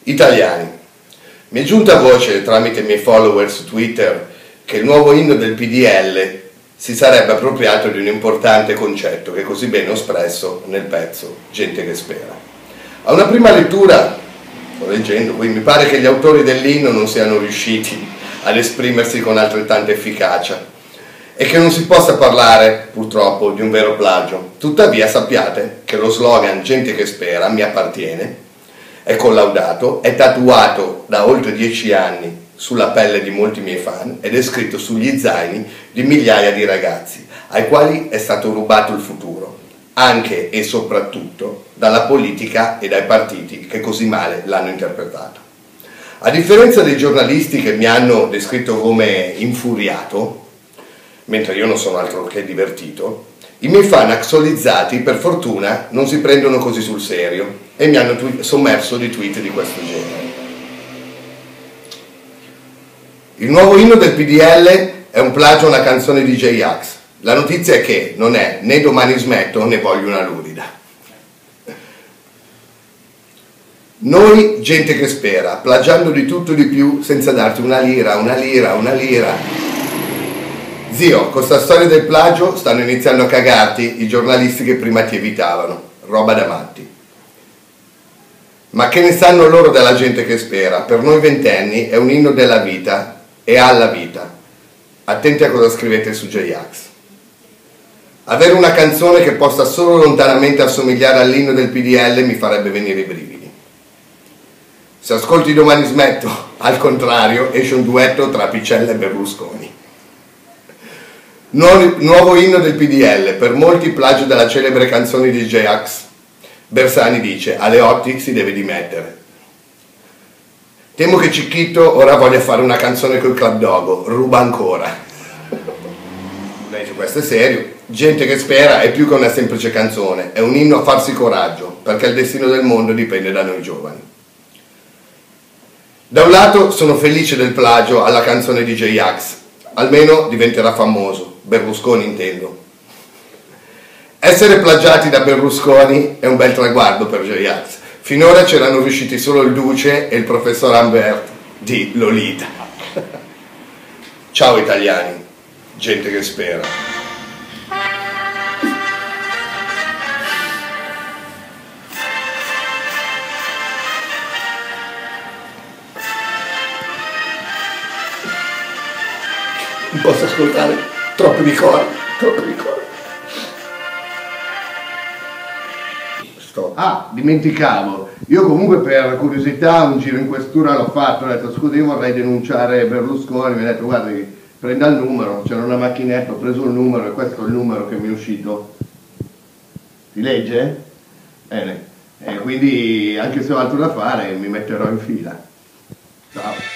Italiani, mi è giunta voce tramite i miei follower su Twitter che il nuovo inno del PDL si sarebbe appropriato di un importante concetto che è così bene espresso nel pezzo Gente che spera. A una prima lettura, sto leggendo qui, mi pare che gli autori dell'inno non siano riusciti ad esprimersi con altrettanta efficacia e che non si possa parlare, purtroppo, di un vero plagio. Tuttavia sappiate che lo slogan Gente che spera mi appartiene, è collaudato, è tatuato da oltre 10 anni sulla pelle di molti miei fan ed è scritto sugli zaini di migliaia di ragazzi ai quali è stato rubato il futuro, anche e soprattutto dalla politica e dai partiti che così male l'hanno interpretato. A differenza dei giornalisti che mi hanno descritto come infuriato, mentre io non sono altro che divertito, i miei fan axolizzati per fortuna non si prendono così sul serio e mi hanno sommerso di tweet di questo genere. Il nuovo inno del PDL è un plagio a una canzone di J-Ax. La notizia è che non è né Domani smetto né Voglio una lurida. Noi, gente che spera, plagiando di tutto e di più senza darti una lira, una lira, una lira. Zio, con sta storia del plagio stanno iniziando a cagarti i giornalisti che prima ti evitavano. Roba da matti. Ma che ne sanno loro della gente che spera? Per noi ventenni è un inno della vita e alla vita. Attenti a cosa scrivete su J-Ax. Avere una canzone che possa solo lontanamente assomigliare all'inno del PDL mi farebbe venire i brividi. Se ascolti Domani smetto, al contrario, esce un duetto tra Picella e Berlusconi. Nuovo inno del PDL, per molti plagio della celebre canzone di J-Ax. Bersani dice, Aleotti si deve dimettere. Temo che Cicchito ora voglia fare una canzone col Club Dogo, ruba ancora. Invece questo è serio. Gente che spera è più che una semplice canzone, è un inno a farsi coraggio, perché il destino del mondo dipende da noi giovani. Da un lato sono felice del plagio alla canzone di J-Ax, almeno diventerà famoso, Berlusconi intendo. Essere plagiati da Berlusconi è un bel traguardo per J-Ax. Finora c'erano riusciti solo il Duce e il professor Ambert di Lolita. Ciao italiani, gente che spera. Non posso ascoltare troppi ricordi, troppi ricordi. Ah, dimenticavo, io comunque per curiosità un giro in questura l'ho fatto, ho detto scusa io vorrei denunciare Berlusconi, mi ha detto guardi prenda il numero, c'era una macchinetta, ho preso il numero e questo è il numero che mi è uscito. Si legge? Bene, quindi anche se ho altro da fare mi metterò in fila. Ciao.